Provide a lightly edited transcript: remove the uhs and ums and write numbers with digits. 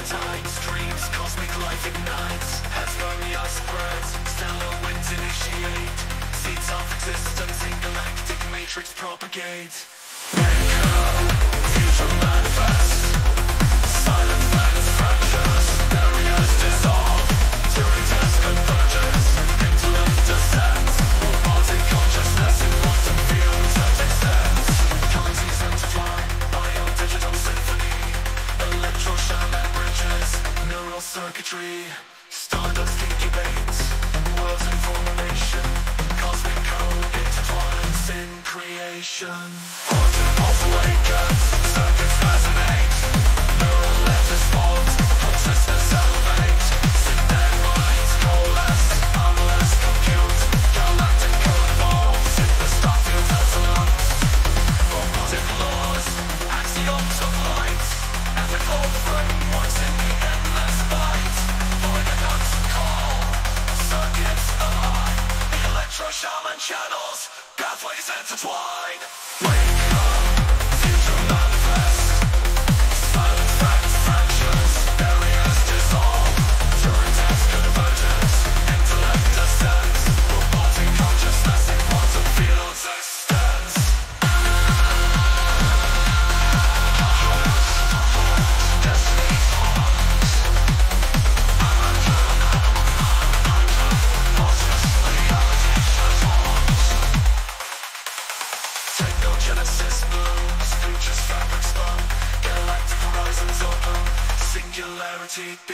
Electroneotide streams, cosmic life ignites. Panspermia spreads, stellar winds initiate. Seeds of existence in galactic matrix propagate. WAKEUP, future manifests. Silent planets fractures, barriers dissolve. Turing test converges, intellect descends. Robotic consciousness in quantum fields that extends. Galaxies intertwine, bio-digital symphony. Electroshaman bridges, neural circuitry. Stardust incubates, worlds in formulation. Cosmic code intertwines in creation. Quantum pulse awakens, circuits resonate. Neural letters formed, consciousness elevate. Synthetic minds coalesce, anomalous compute. Galactic code evolves, in the star field epsilon. Robotic laws, axioms of light. Ethical frameworks in the endless light. Void and constant call, circuits align. The Electroshaman channels, pathways intertwine. Wake up, future manifest. Silent facts fractures, barriers dissolve. Turing test converges, intellect descends. Robotic consciousness in quantum fields extends. Destiny pawns. Technogenesis blooms, futures fabric spun. Galactic horizons open, singularity